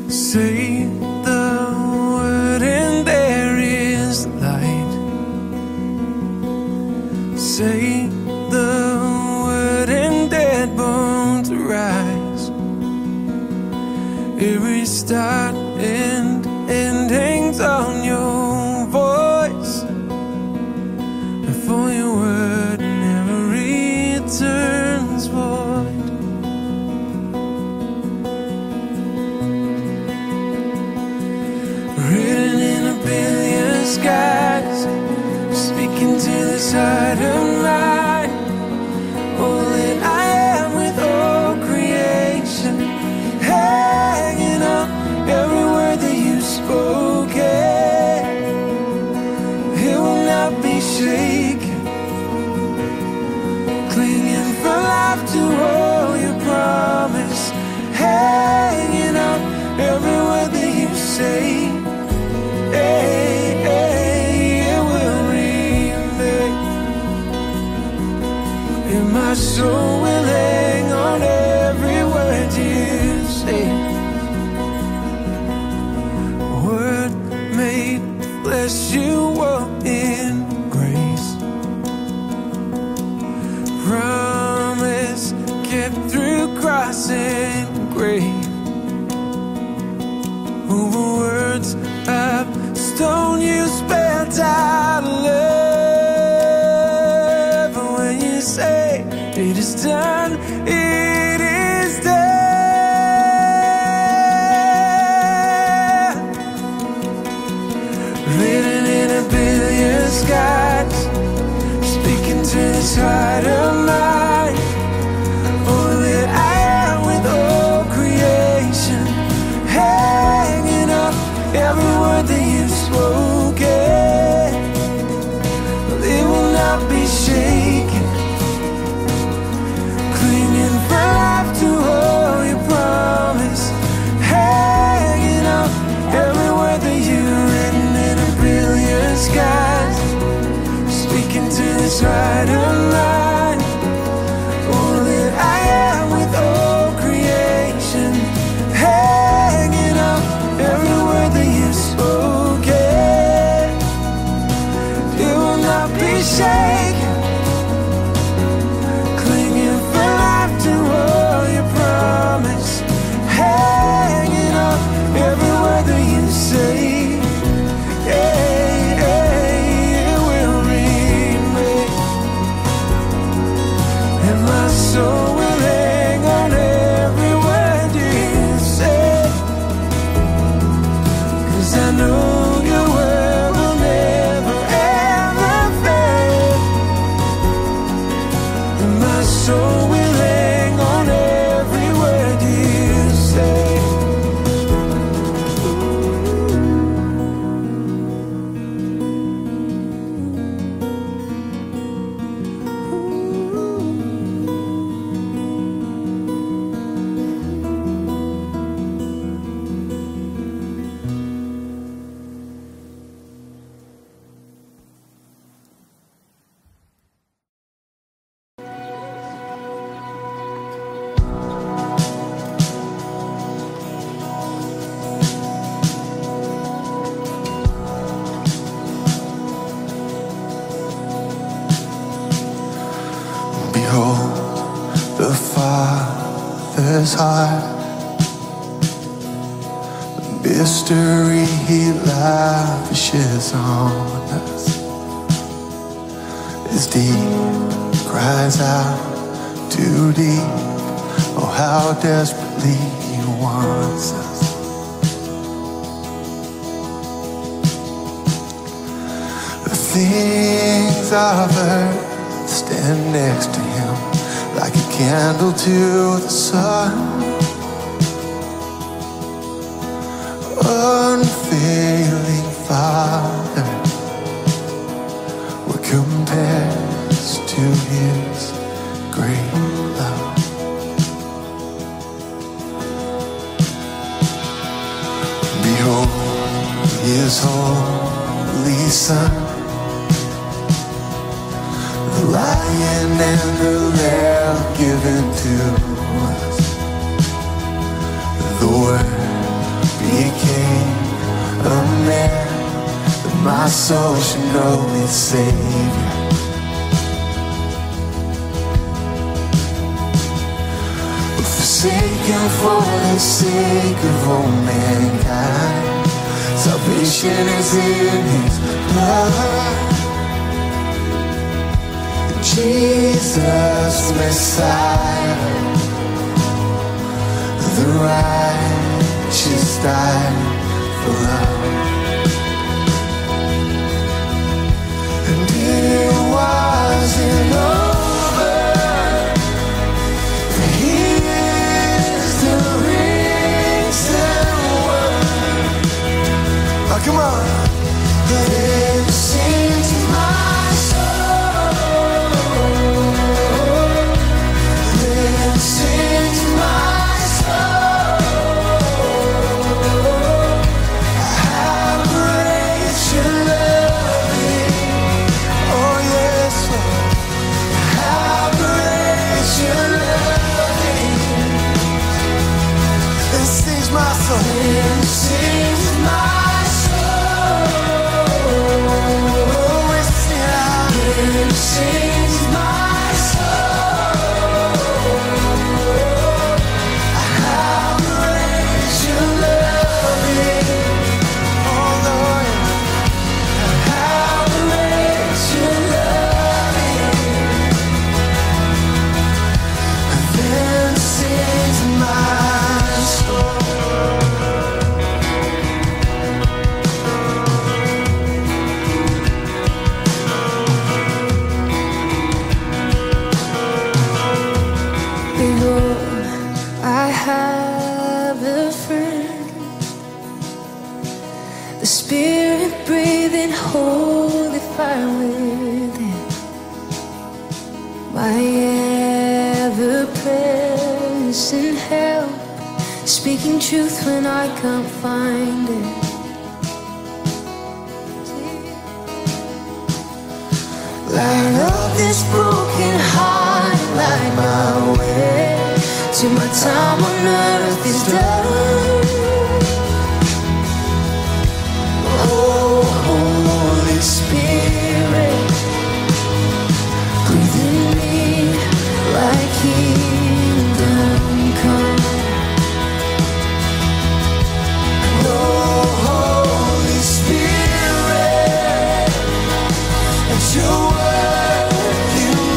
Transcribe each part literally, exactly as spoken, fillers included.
Say the word and there is light. Say the word and dead bones rise. Every start and end hangs on your voice. And for your word never returns void. Written in a billion skies, speaking to this heart of mine. All that I am with all creation, hanging on every word that you've spoken. It will not be shaken, clinging for life to all your promise, hanging on every word that you say. Hey, hey, it will remain, and my soul will hang on every word you say. Word made flesh, you walk in grace. Promise kept through cross and grave. Over words of stone you spelled out love. And when you say it is done, it is done. Written in a billion skies, speaking to this heart of mine. All that I am with all creation, hanging up every word that you've spoken. It will not be shaken, clinging for life to all your promise, hanging up every word that you've written in a billion skies, speaking to this heart of mine. All that I am with all creation, hanging up every word that you've spoken. It will not be shaken, clinging for life to all your promise, hanging up every word that you say. Hey, hey, it will remain, and my soul will hang on every word you say. 'Cause I know your word will never ever fail, and my soul will hang on every word you say. Behold the Father's heart, the mystery He lavishes on us. His deep cries out too deep. Oh, how desperately He wants us. The things of earth stand next to Him like a candle to the sun. Unfailing Father, what compares to His great love? Behold His holy Son, the Lion and the Lamb given to us. The Word my soul should know its Savior. Forsaken for the sake of all mankind, salvation is in His blood. Jesus Messiah, the righteous died for love. And it wasn't over, for He's the risen one. Oh, come on. Then sings my soul, then sings my soul, how great Your love is. Oh yes, Lord, how great Your love is. Then sings my soul, then sings my sings my soul, how great Your love is. Oh Lord, how great Your love is. Then sings my soul. Holy fire within, my ever-present help, speaking truth when I can't find it. Light up this broken heart, light my way till my time on earth is done. Holy Spirit, breathe in me like kingdom come. Oh, Holy Spirit, let Your word in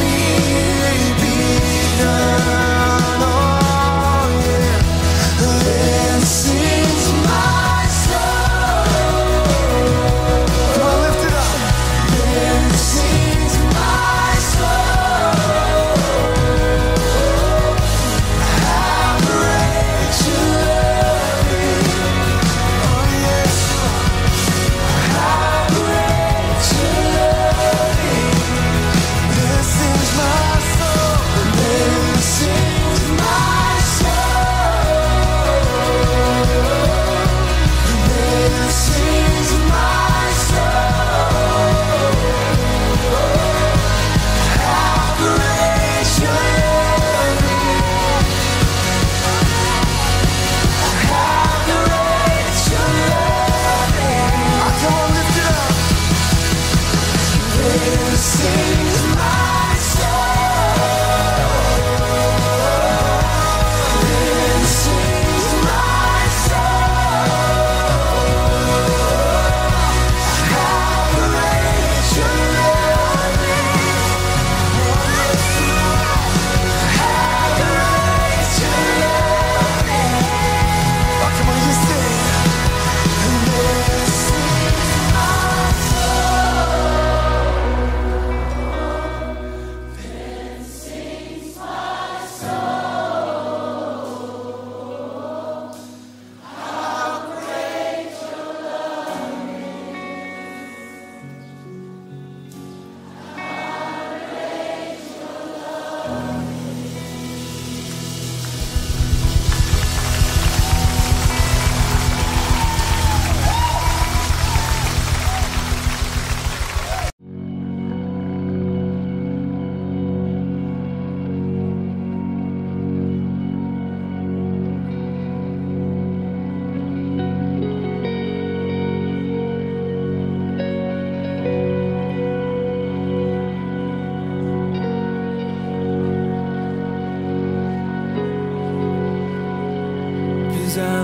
'cause I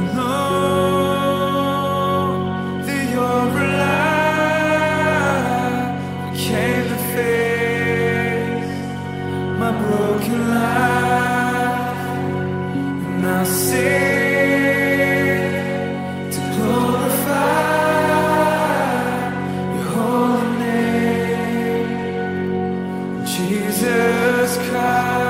know that you're alive. You came to face my broken life, and I sing to glorify your holy name, Jesus Christ.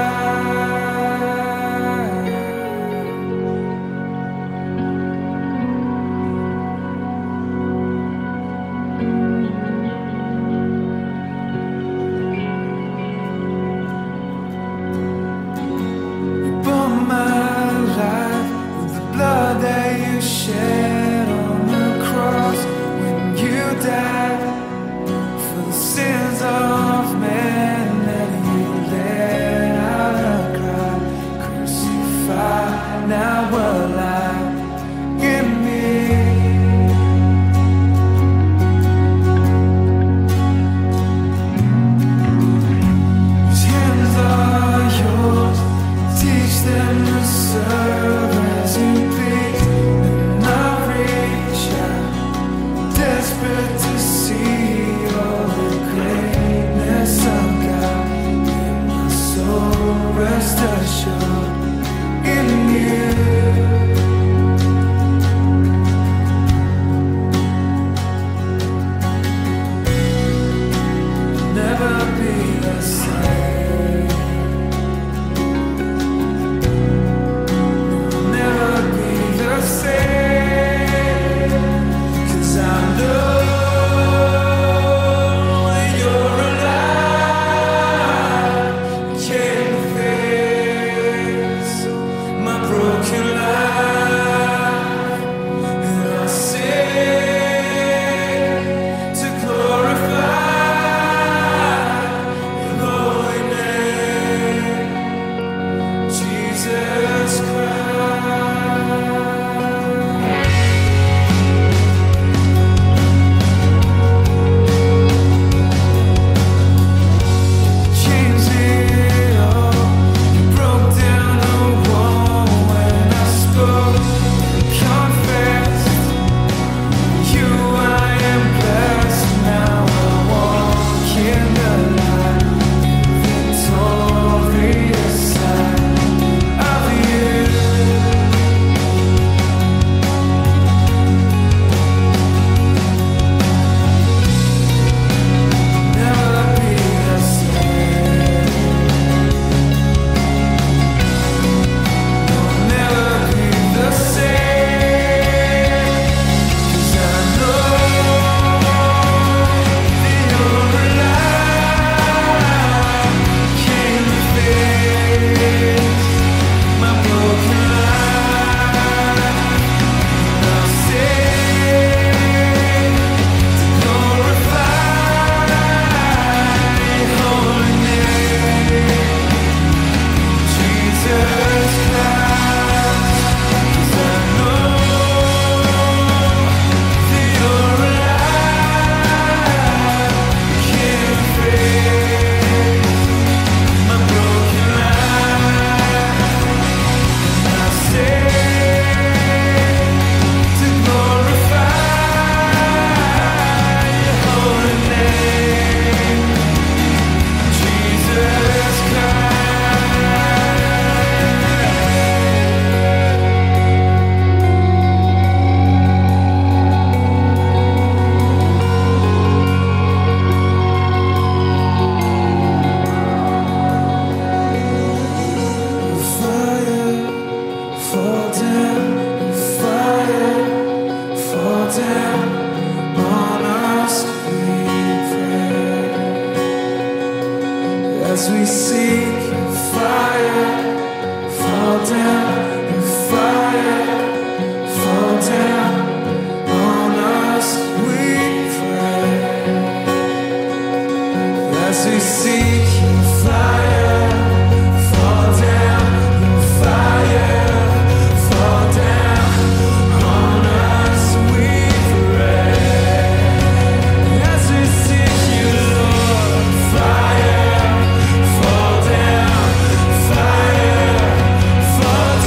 Shed on the cross when you died for the sins of men, that you let out a cry, crucified, now alive in me. These hands are yours, teach them to serve as you please. Desperate to see all the greatness of God, and my soul rest assured in you. Never be the same. Never be the same. I know that you're alive. Can't face my broken life, and I sing to glorify your holy name, Jesus Christ. As we seek your fire, fall down, your fire, fall down on us, we pray. As we seek your fire, fall down, your fire, fall down on us, we pray. As we seek you, Lord, fire. Fall down, fire, fall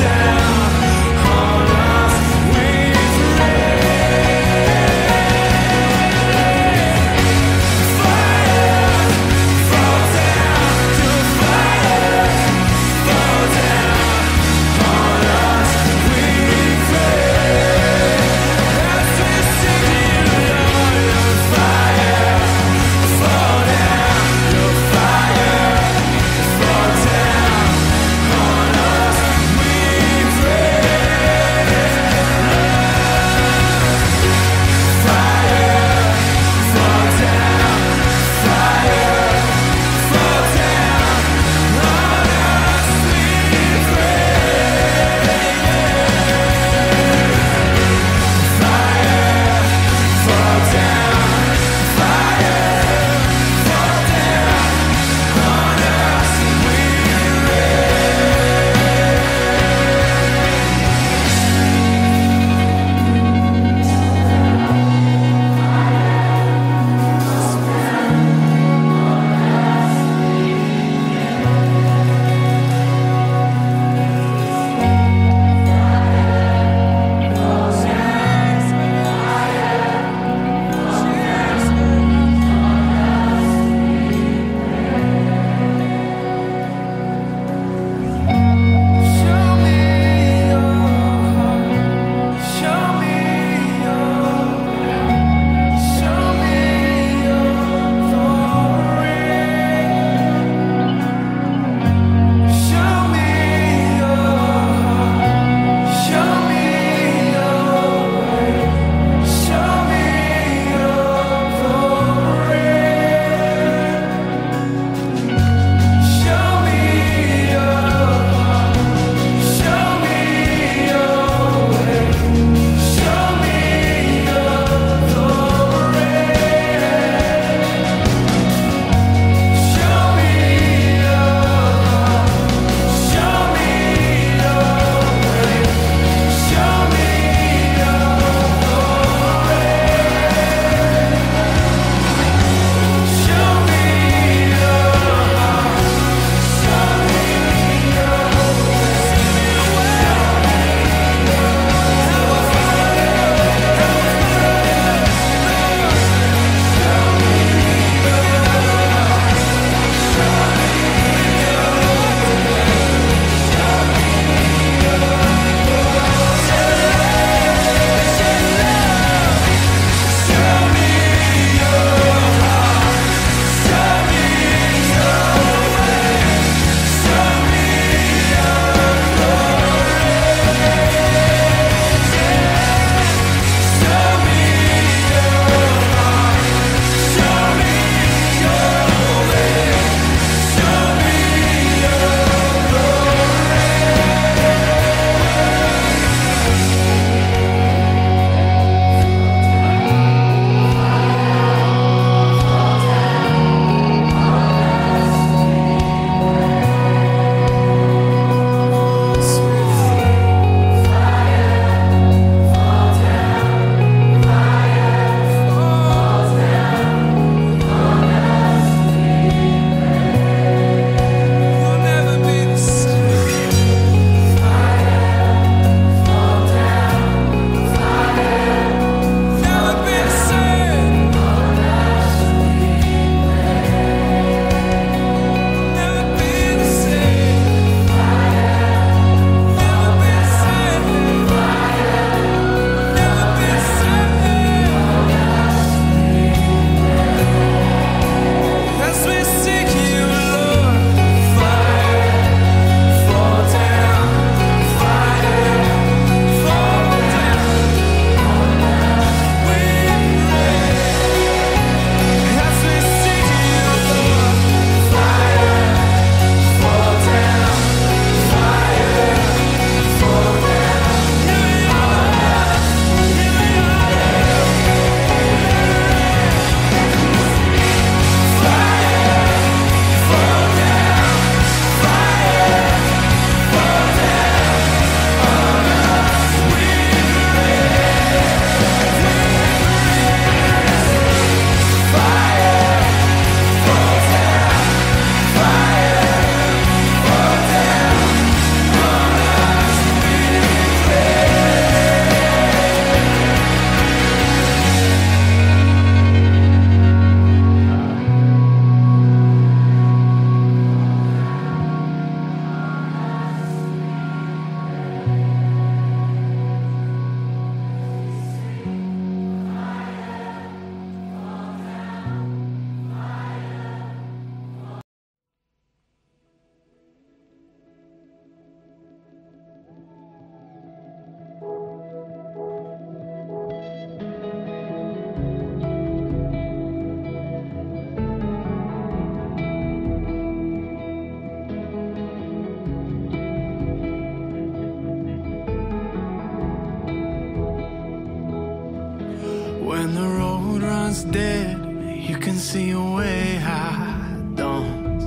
was dead. You can see a way I don't,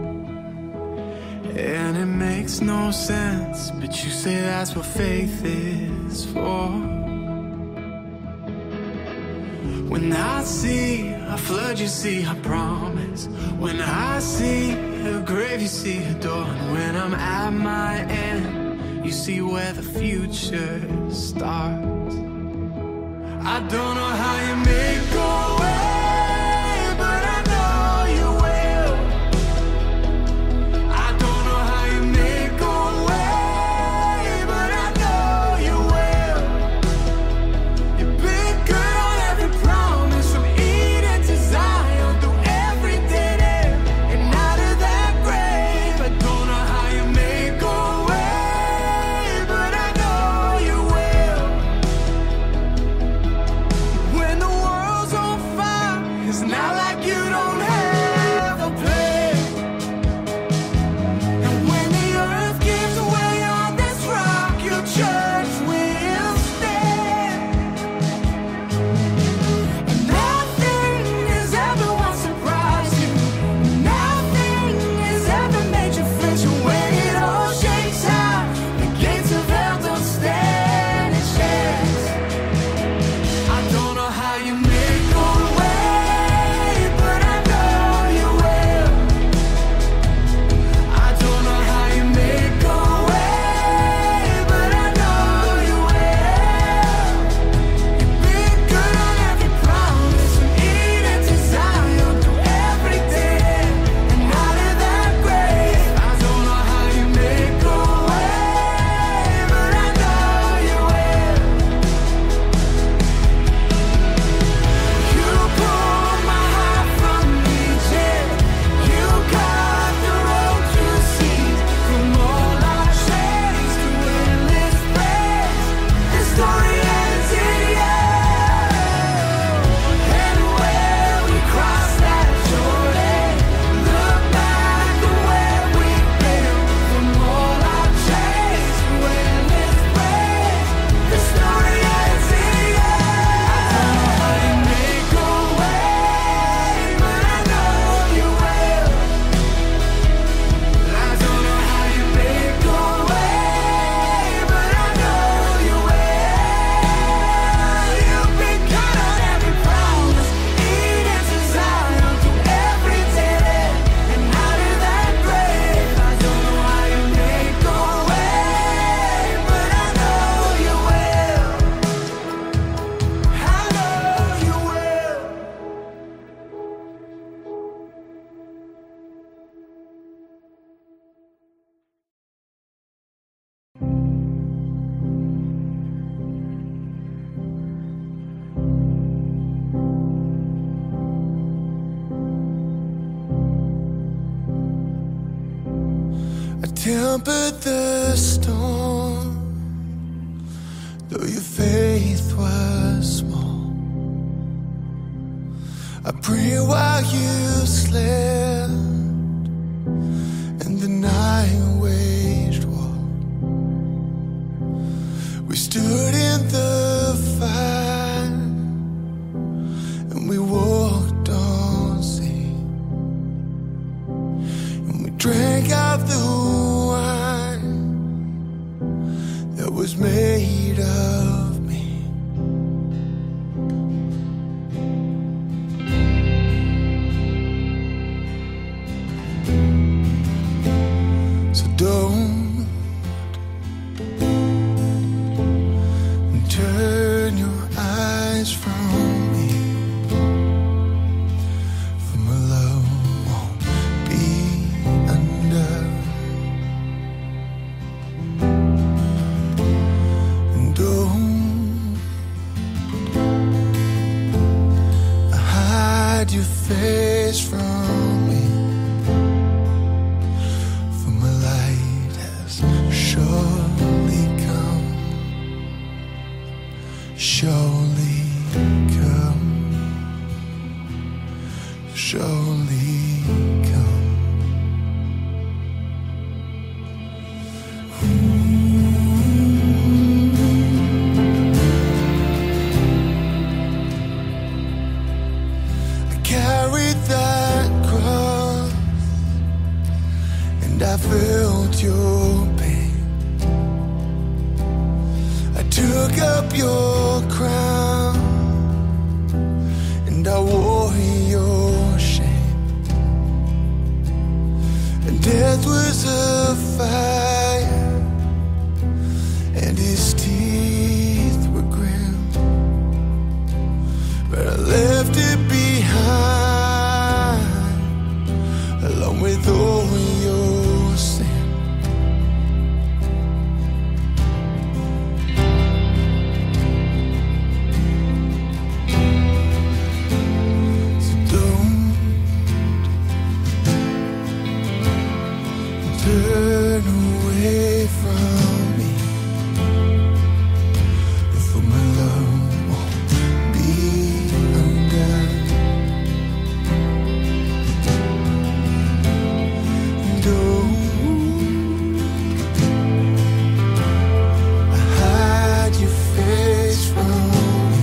and it makes no sense, but you say that's what faith is for. When I see a flood, you see a promise. When I see a grave, you see a door. And when I'm at my end, you see where the future starts. I don't know how you make go away, but I know you will. I don't know how you make go away, but I know you will. You've been good on every promise, from Eden to Zion, through every dead end and out of that grave. I don't know how you make go away, but I know you will. When the world's on fire, it's not like you don't have a plan. And when the earth gives way on this rock, your church will stand. And nothing has ever once surprised you. Nothing has ever made you flinch. And when it all shakes out, the gates of hell don't stand a chance. I don't know how you make go away, but I know you will. I don't know how you make go away, but I know you will. You've been good on every promise, from Eden to Zion, through every day and out of that grave. I don't know how you make go away, but I know you will. You pulled my heart from Egypt. You got the road to see. From all our chains to endless praise, the story ends in you. And where we cross that Jordan, look back at where we've been. From all our chains to endless praise, the story ends in you. I don't know how you make go away, but I know you will. I don't know how you make go away, but I know you will. You've been good on every promise, Eden to Zion, through every day and out of that grave. I don't know how you make go away, but I know you will. I know you will. I tempered the storm, though your faith was small. I prayed while you slept, and the night waged war. We stood in the fire, and we walked on sea, and we drank of the wine that was made of me. So don't turn your eyes from me, for my love won't be undone. And don't hide your face from me, for my light has and I felt your pain. I took up your crown and I wore your shame. And death was a fire and his teeth were grim, but I left it behind along with all your sin. So don't turn away from me, for my love won't be undone. Don't hide your face from me,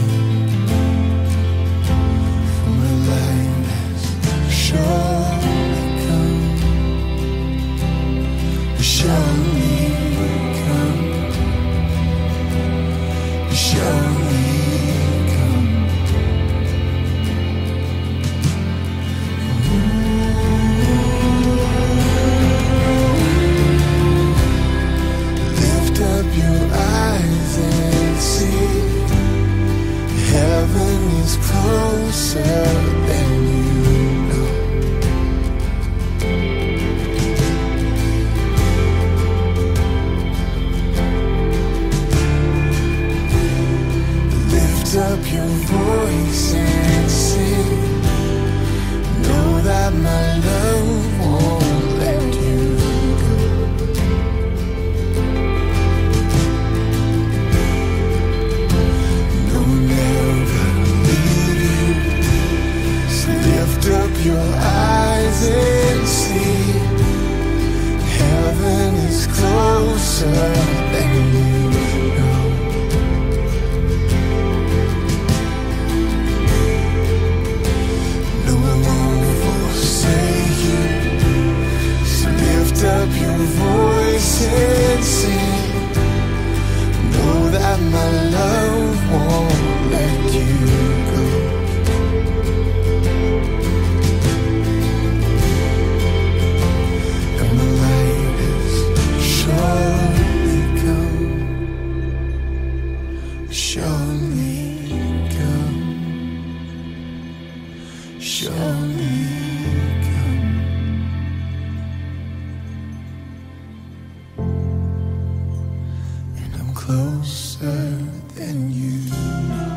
for my light has surely come, surely come, surely come. Lift up your eyes and see, heaven is closer than you know. Lift up your voice and sing, know that my love won't let you go. No, never leave you. So lift up your eyes and see, heaven is closer than you know. No, I won't forsake you. So lift up your voice and sing, know that my love won't let you go. And my light is surely come, surely come, surely come. And I'm closer than you know.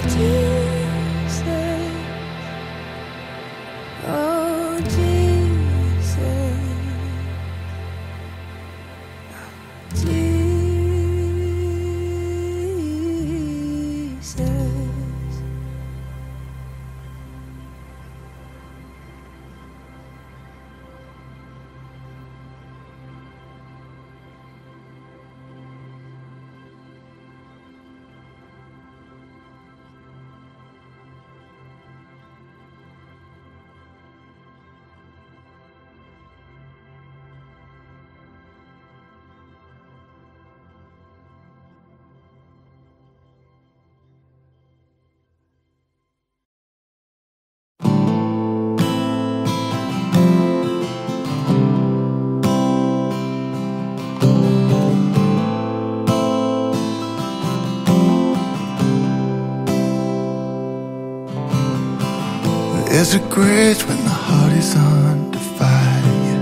There's a grace when the heart is under fire,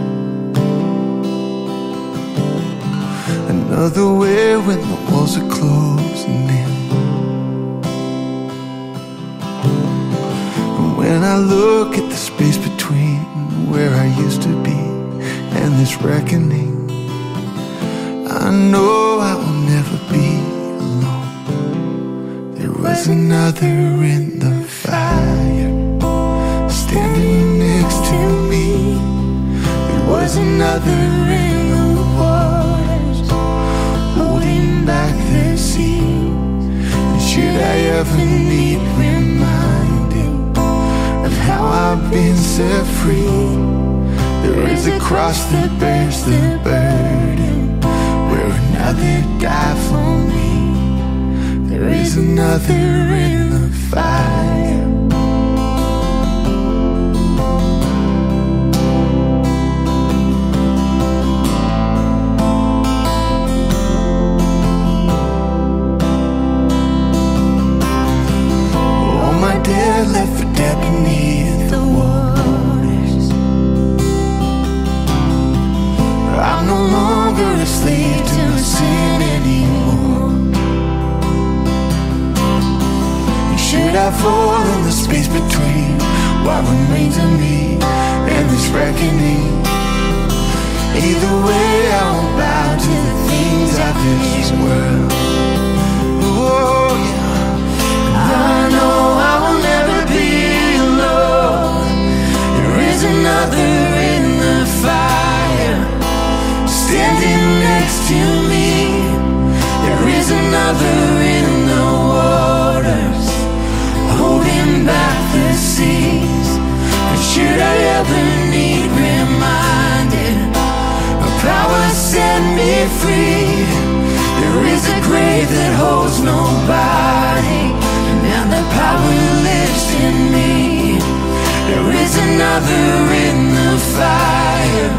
another way when the walls are closing in. And when I look at the space between where I used to be and this reckoning, I know I will never be alone. There was another in the fire, standing next to me. There was another in the waters, holding back the sea. And should I ever need reminding of how I've been set free, there is a cross that bears the burden, where another died for me. There is another in the fire. Left for dead beneath the waters. I'm no longer a slave to sin anymore. Should I fall in the space between what remains of me and this reckoning? Either way, I won't bow to the things of this world. Oh yeah, I know I will never be alone. There is another in the fire, standing next to me. There is another in the waters, holding back the seas. And should I ever need reminded, a power set me free. There is a grave that holds nobody, and the power lives in me. There is another in the fire.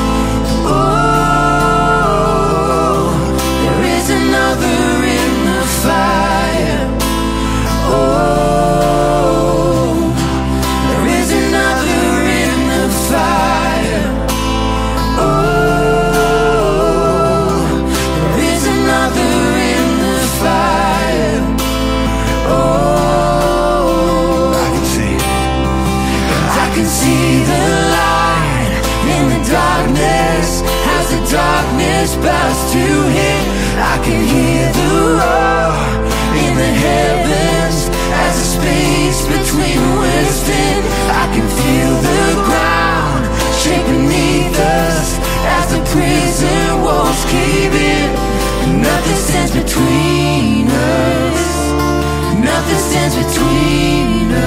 Oh, there is another in the fire. Oh, there is another in the fire. Oh, there is another in the fire. Oh, I can see, I can see the light in the darkness as the darkness bows to him. I can hear the roar in the heavens as the space between whispered. I can feel the ground shake beneath us as the prison walls cave in. Nothing stands between us. Nothing stands between us.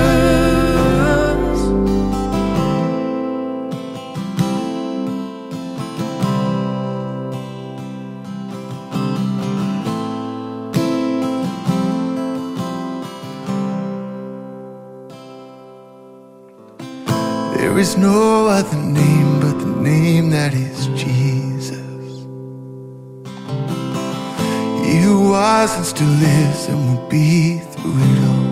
There is no other name but the name that is Jesus. He who was and still is and will be through it all.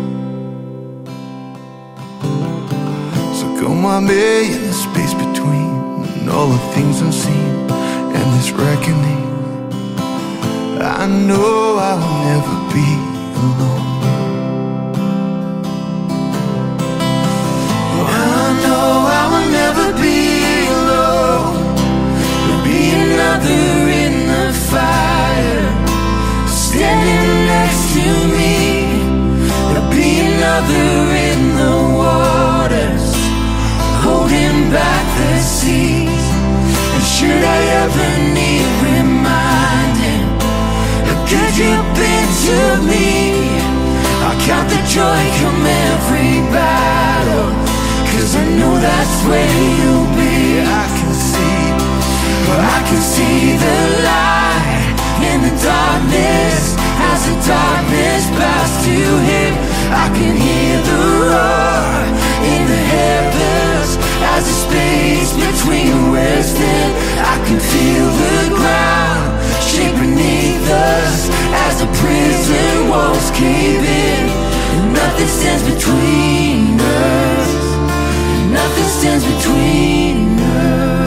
So come on me in the space between and all the things unseen and this reckoning. I know I will never be alone. you'll be. I can see, but I can see the light in the darkness. As the darkness bows to him, I can hear the roar in the heavens. As the space between words, then I can feel the ground shake beneath us. As the prison walls cave in, and nothing stands between us. Nothing stands between us.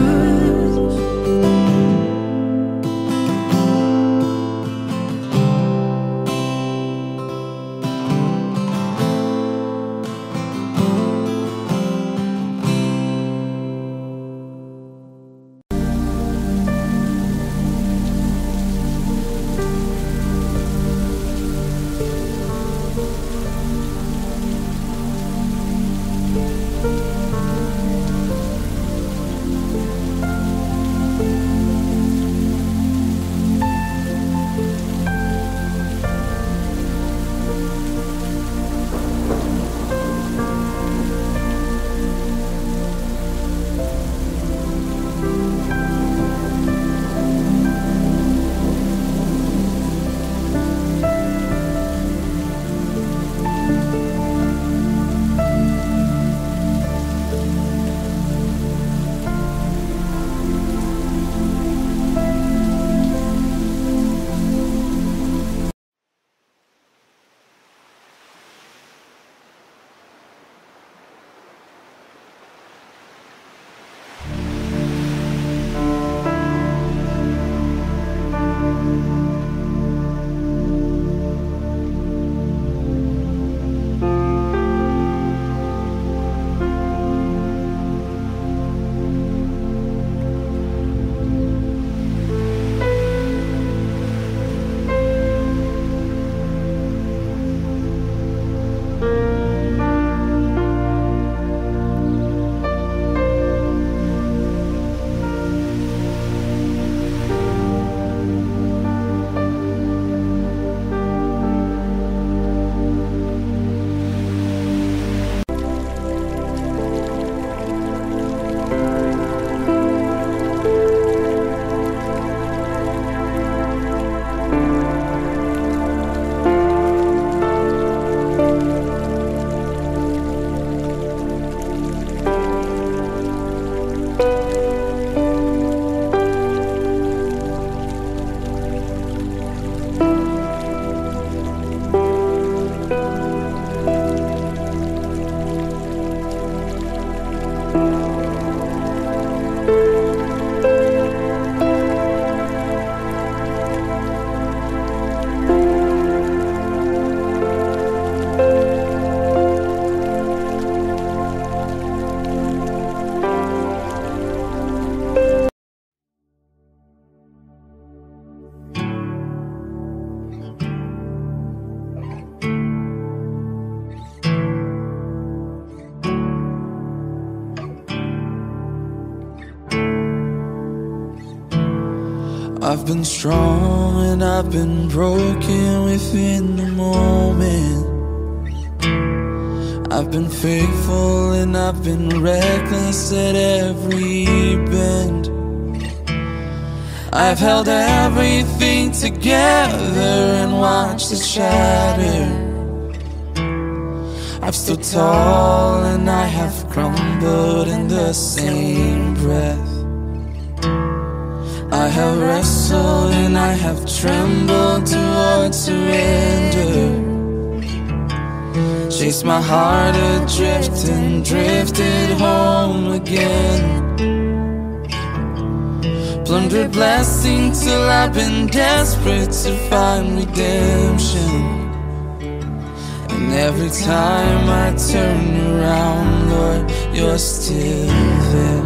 I've been strong and I've been broken within the moment. I've been faithful and I've been reckless at every bend. I've held everything together and watched it shatter. I've stood tall and I have crumbled in the same breath. I have wrestled and I have trembled towards surrender. Chased my heart adrift and drifted home again. Plundered blessing till I've been desperate to find redemption. And every time I turn around, Lord, you're still there.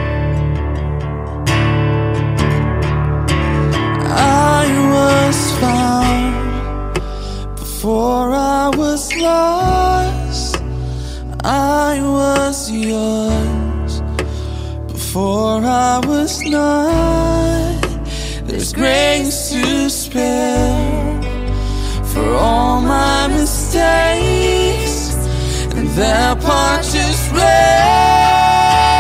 I was found before I was lost. I was yours before I was not. There's grace to spare for all my mistakes, and that part just rests.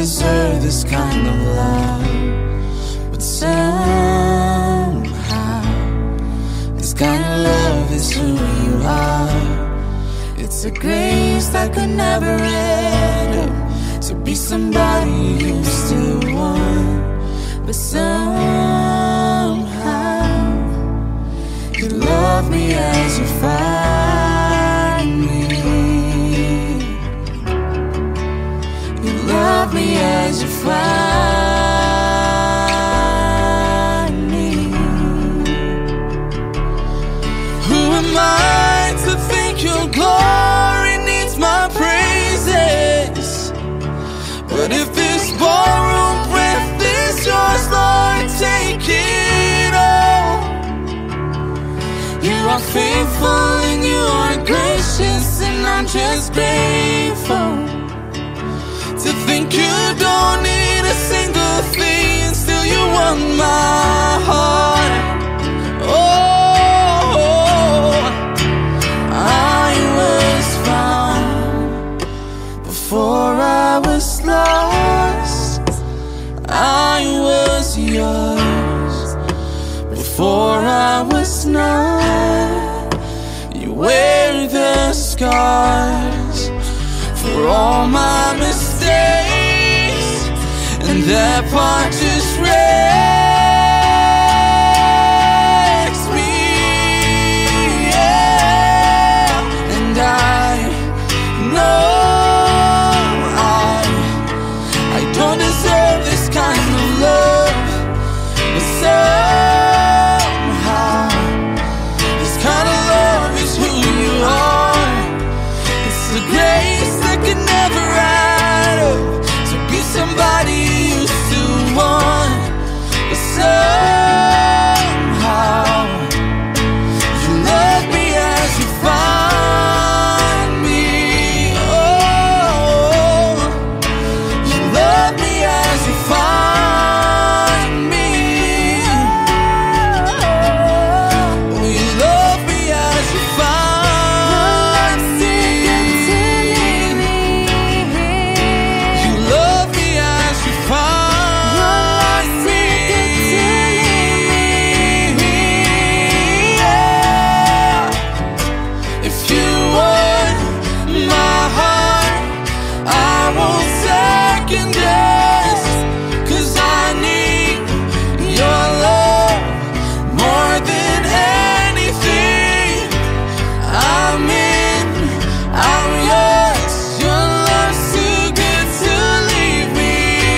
deserve this kind of love, but somehow this kind of love is who you are. It's a grace that could never end, to be somebody you still want, but somehow you love me as you find me. You love me as you find me. Who am I to think your glory needs my praises? But if this ballroom breath is yours, Lord, take it all. You are faithful and you are gracious, and I'm just grateful to think you don't need a single thing, still you want my heart. Oh, I was found before I was lost. I was yours before I was not. You wear the scars for all my mistakes, and that part just wrecks me, yeah. And I know I, I don't deserve this kind of love, but somehow this kind of love is who you are. It's the grace that can never add up, to be somebody you still want, but somehow you love me as you find me. Oh, you love me as you find me. Oh, you love me as you find me. You love me as you find me. Yeah. If you want my heart, I won't second guess, 'cause I need your love more than anything. I'm in, I'm yours. Your love's too good to leave me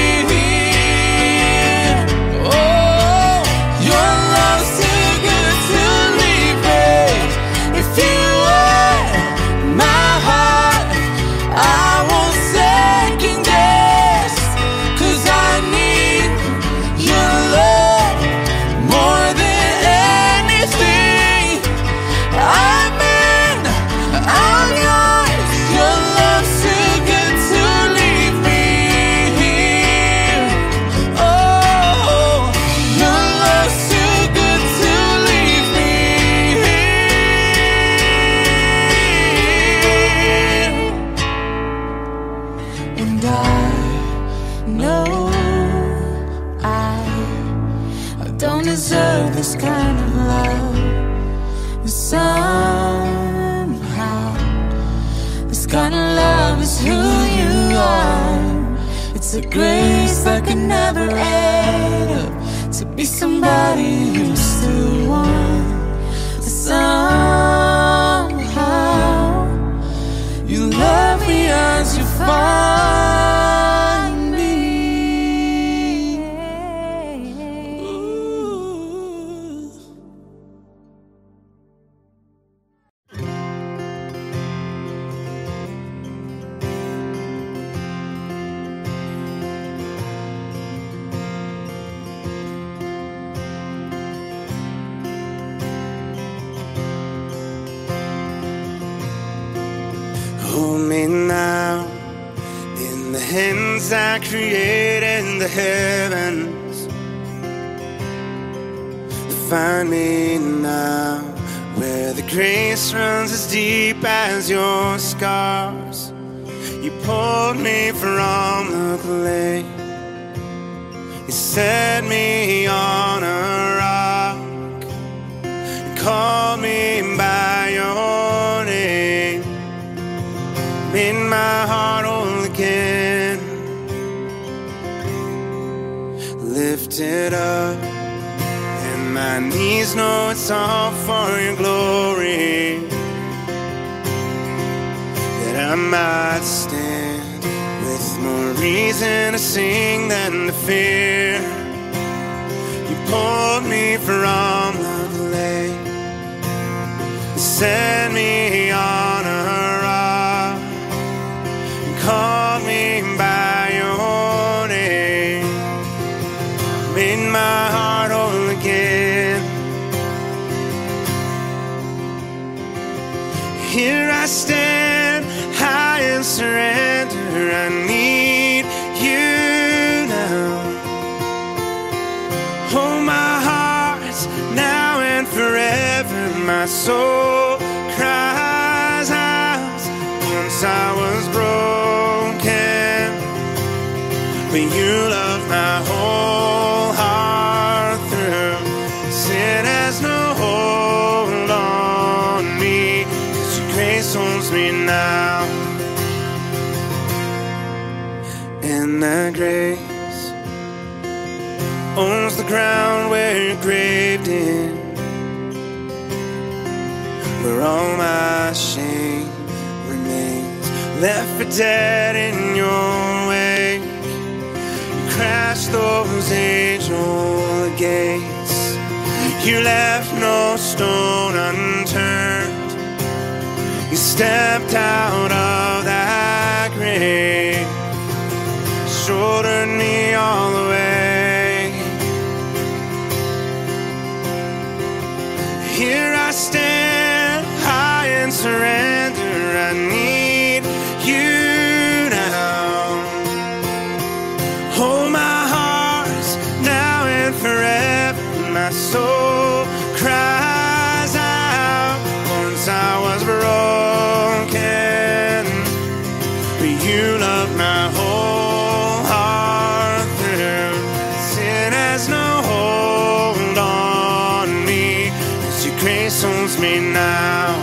here. Oh, your love's too good to leave me. If you want my heart, I won't second guess, 'cause I need your love more than anything. I'm in, I'm yours. Your love's too good to leave me here. Oh, your love's too good to leave me here. And I know I, I don't deserve this kind of love, but somehow this kind of love is who you are. It's a grace that can never add up, to be somebody you still want, but somehow you love me as you find me. Ooh. Hold me now in the hands I created the heavens. Find me now where the grace runs as deep as your scars. You pulled me from the clay. You set me on a rock. You called me by your name. Made my heart whole again. Lifted up, and my knees know it's all for your glory. That I might stand with more reason to sing than to fear. You pulled me from the clay. You set me on a rock. You called me by your name. Made my heart whole again. Here I stand, high in surrender. I need you now. Hold my heart now and forever. My soul cries out. Once I was broken, but you love my whole heart through. Sin has no hold on me, 'cause your grace owns me now. And that grace owns the ground where you're graved in, where all my shame remains, left for dead in your wake. You crashed those angel gates. You left no stone unturned. You stepped out of that grave, shouldered me all the way. Here I stand, high in surrender. I need you now. Hold my heart now and forever. My soul cries out. Once I was broken, but you love my whole heart through. Sin has no hold on me, 'cause your grace owns me now.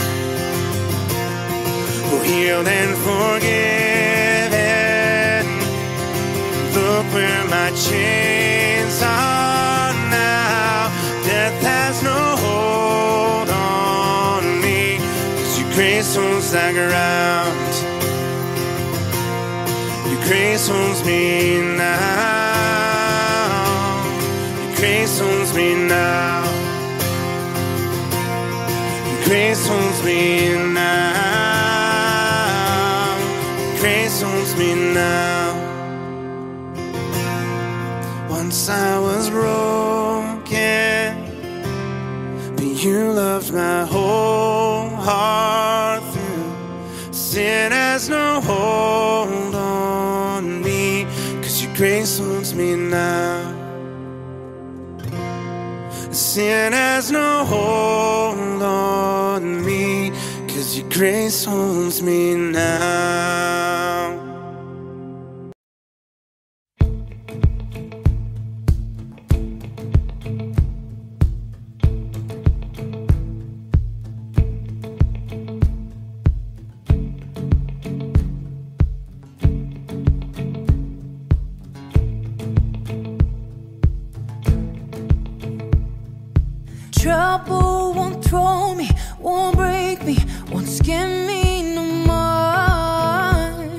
Oh, healed and forgiven. Look where my chains are now. Death has no hold on me, 'cause your grace owns the ground. Your grace owns me now. Your grace owns me now. Your grace owns me now. Your grace owns me now. Once I was broken, but you loved my whole heart through. Sin has no hold on me, 'cause your grace owns me now. Sin has no hold on me, 'cause your grace owns me now. Trouble won't throw me, won't break me, won't scare me no more.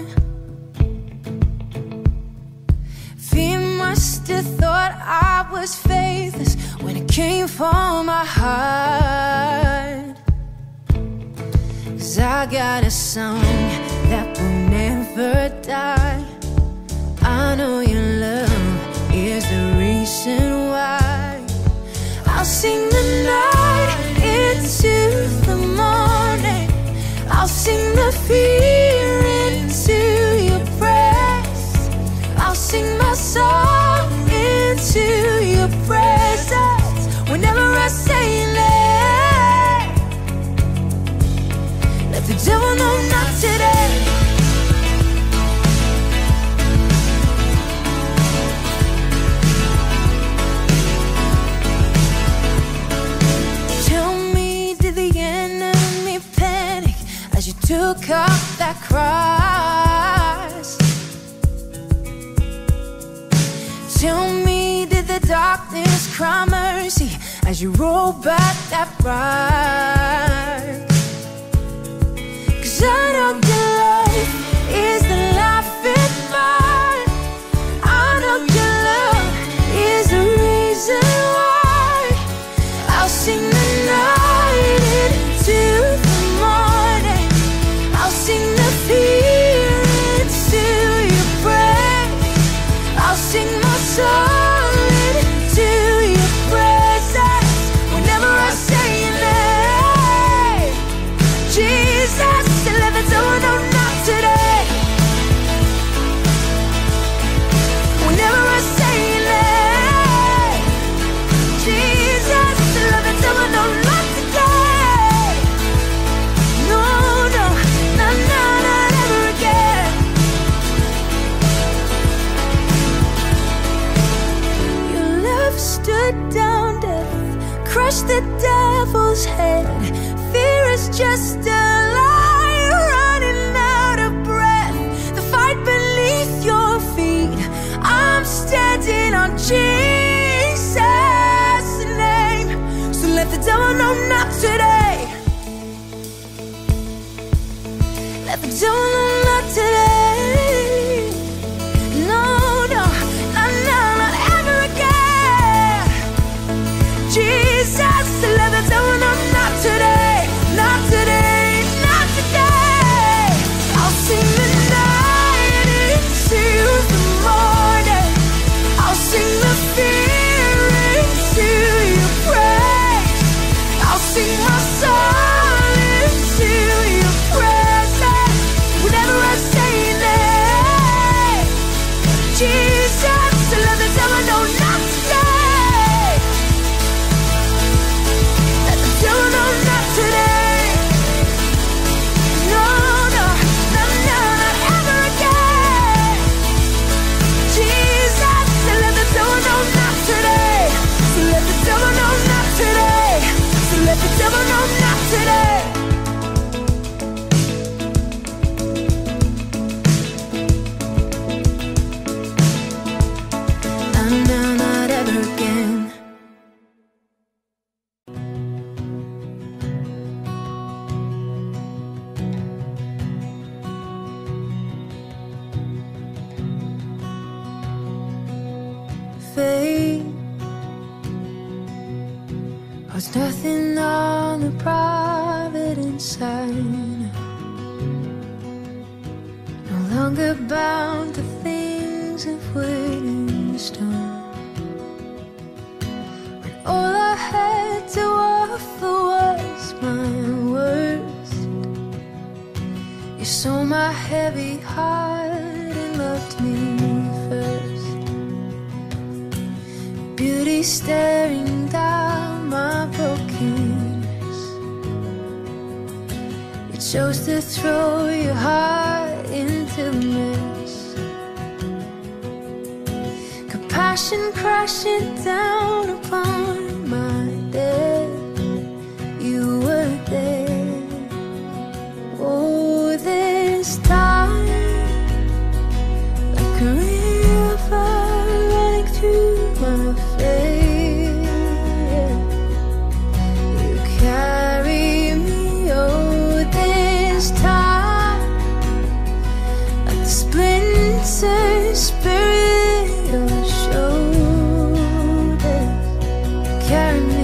Fear must have thought I was faithless when it came from my heart. 'Cause I got a song that will never die. I know your love is the reason why. I'll sing the night into the morning. I'll sing the fear into your praise. I'll sing my song into your presence. Whenever I say let, let the devil know not today. as you roll back that ride. 'Cause I know your life is the life in mine. I know your love is the reason why I'll sing the night into the morning. I'll sing the fear into your praise. I'll sing my soul into your presence. Whenever I say your name, Jesus, let the door know not today. Whenever I say your name, Jesus, let the door know not today. No, no, no, no, not ever again. Your love stood down death, crushed the devil's head. Fear is just a lie, running out of breath. The fight beneath your feet, I'm standing on Jesus' name. So let the devil know not today. Let the devil know not today. No, no, no, no, not ever again. Jesus, let the devil know not today. Not today, not today. I'll sing the night into the morning. I'll sing the fear into your praise. I'll sing my soul into your presence. Whenever I say your name, Jesus, let the devil know not today. Let the devil know not today. No, no, no, no, not ever again. Jesus, let the devil know not today. So let the devil know not today. So let the devil know not today. No, no, not ever again. Fate was nothing on the providence side. No longer bound to things of wood and stone. When all I had to offer was my worst, you saw my heavy heart and loved me first. Beauty staring down my brokenness, you chose to throw your heart into the mess. Compassion crashing down upon my death. You were there. Oh, this time, like a river running through my face, you carry me. Oh, this time, like the splinters buried your shoulders, carry me.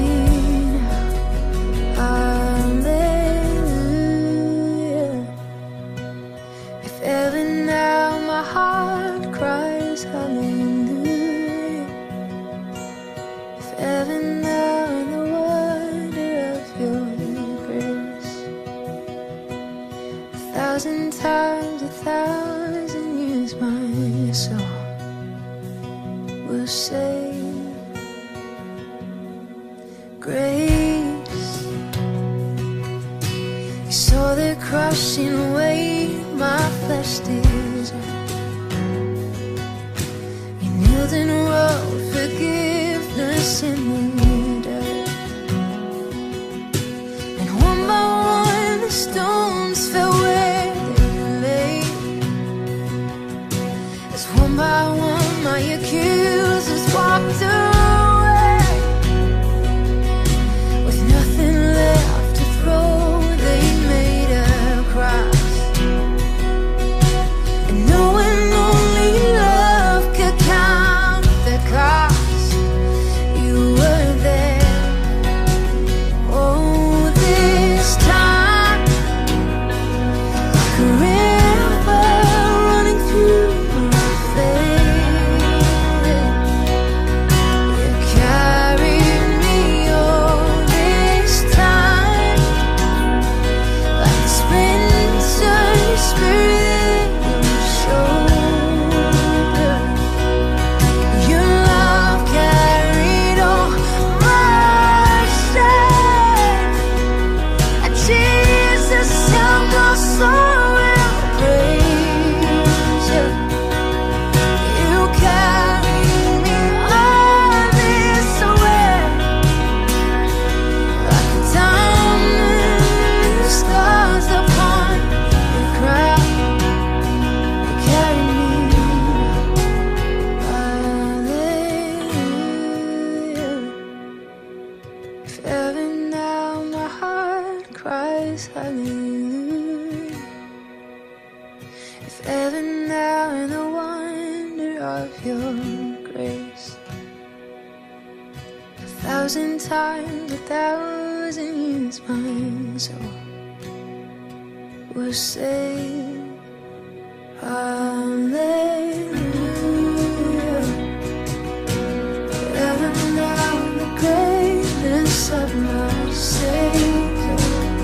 Hallelujah. If ever now my heart cries hallelujah, if ever now in the wonder of your grace, a thousand times, a thousand years my soul will say grace. You saw the crushing weight my flesh deserved. You kneeled and wrote forgiveness in the dirt. And one by one the stones fell where they lay. As one by one my accusers walked away. of your grace. A thousand times, a thousand years, my soul will say hallelujah. Ever now the greatness of my Savior.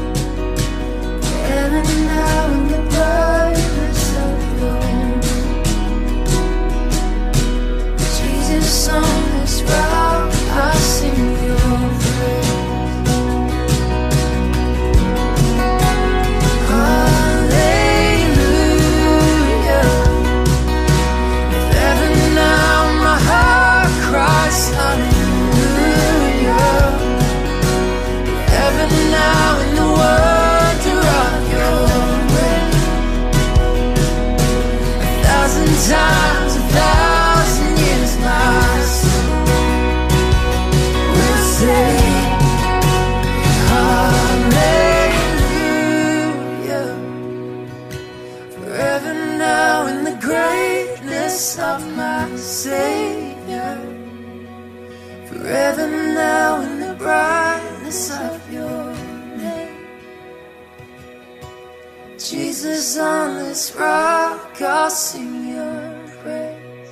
Ever now the brightness of your Jesus on this rock, I sing your praise. Hallelujah. Ever now my heart cries hallelujah. Ever now in the wonder of your grace. A thousand times, a thousand years, my soul will say hallelujah. Forever now in the greatness of my Savior. Forever now in the brightness of your name. Jesus, on this rock I'll sing your praise.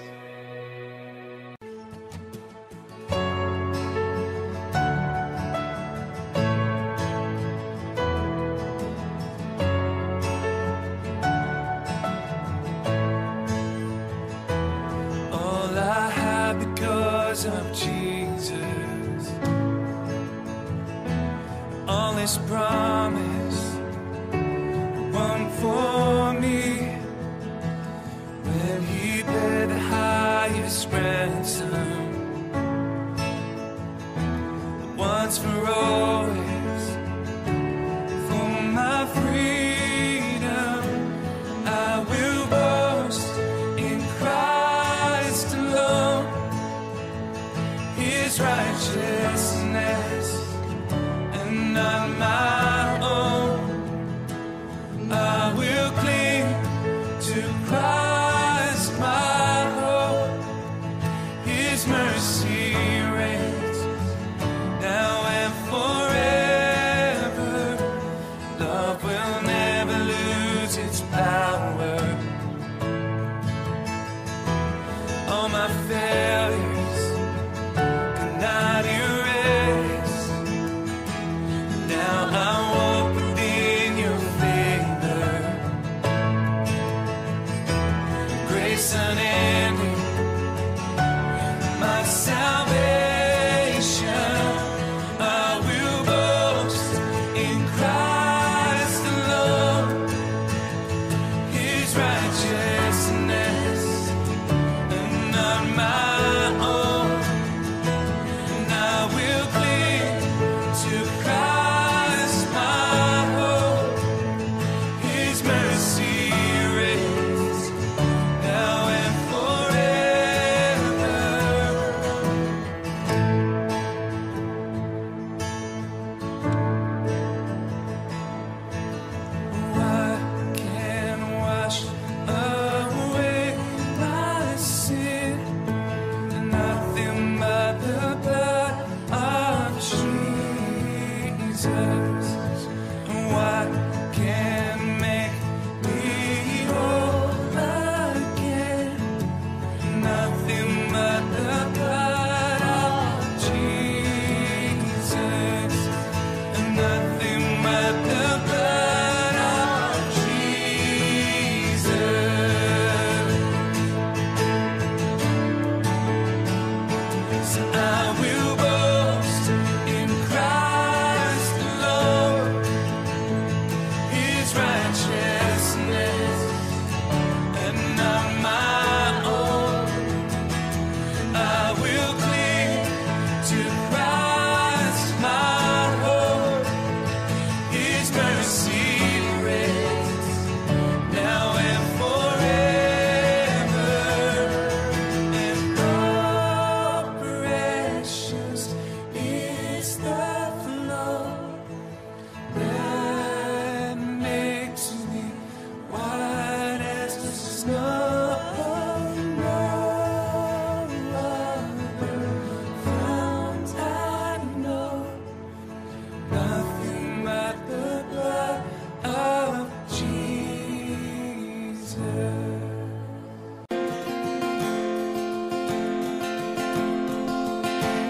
All I have because of Jesus. All His promise won for me when He paid the highest ransom. Once for always, for my freedom, I will boast in Christ alone. His righteousness and not my own. I will cling to Christ my hope. His mercy reigns now and forever. Love will never lose its power. All my failures cannot erase. Now I walk within your favor. Grace unending, my salvation. I will boast in Christ alone. His righteousness and not my own. And I will cling to Christ my hope. His mercy reigns now and forever.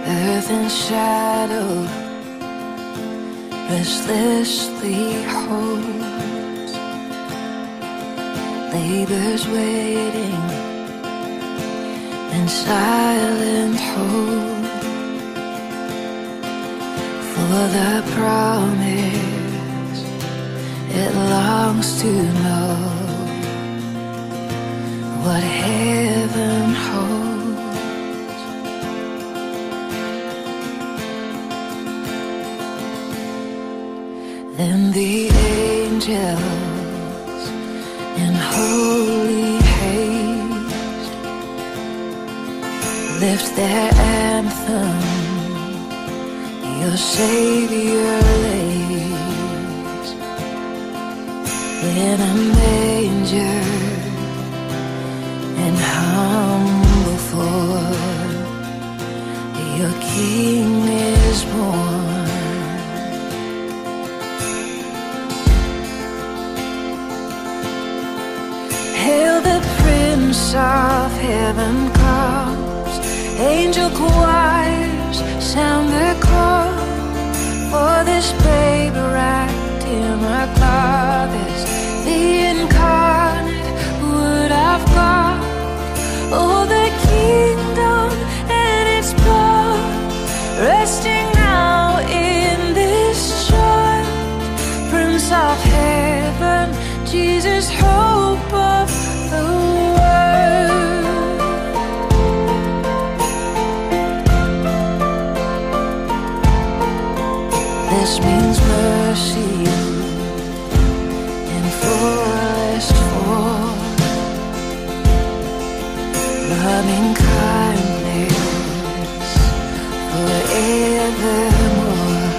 earth in shadow restlessly holds, labor's waiting in silent hope for the promise it longs to know what heaven holds. Then the angels in holy haste lift their anthem, your Savior lays in a manger in humble form, your King is born. Hail the Prince of Heaven comes, angel choirs sound the call, for this babe wrapped in a cloth is the incarnate Word of God. Oh, the kingdom and its power, resting now in this child, Prince of Heaven, Jesus, hope of the world. This means mercy in fullest form, loving kindness forevermore.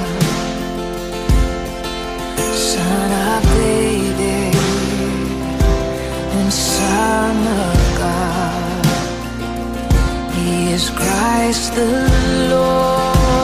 Son of David and Son of God, He is Christ the Lord.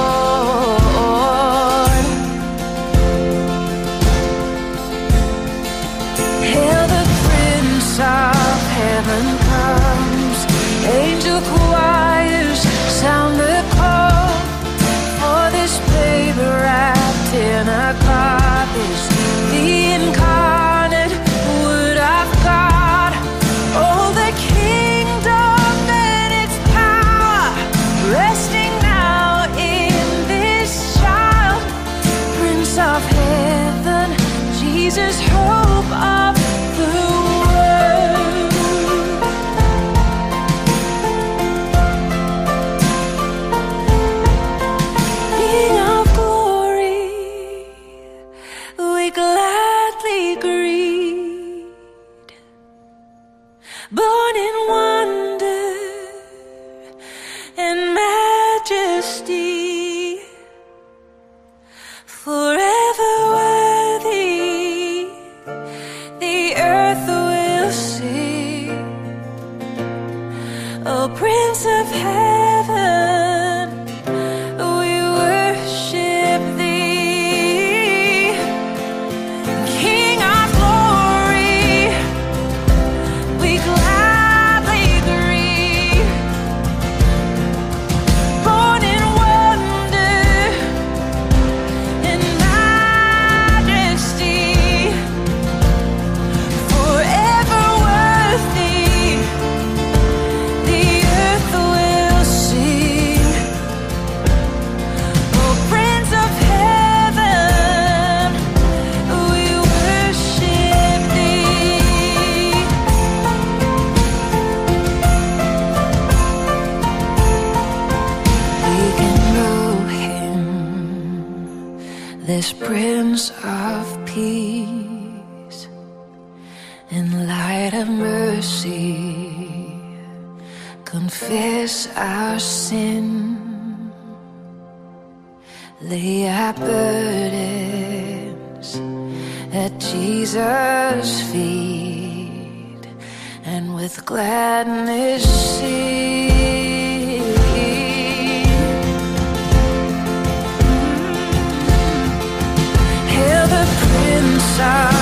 Hail the Prince of Heaven comes, angel choirs sound the call, for this babe wrapped in a cloth is the incarnate Word of God. Oh, the kingdom and its power, resting now in this child, Prince of Heaven, Jesus, hope of the world. King of glory, we gladly greet, born in wonder and majesty, forever worthy, the earth will sing. Oh, Prince of Heaven, we worship thee. King of glory, we gladly greet, born in wonder and majesty, forever worthy, the earth will sing. Oh, Prince of Heaven, we worship thee. We can know Him, this Prince of Peace, in light of mercy, confess our sin, lay our burdens at Jesus' feet, and with gladness sing. Hail the Prince of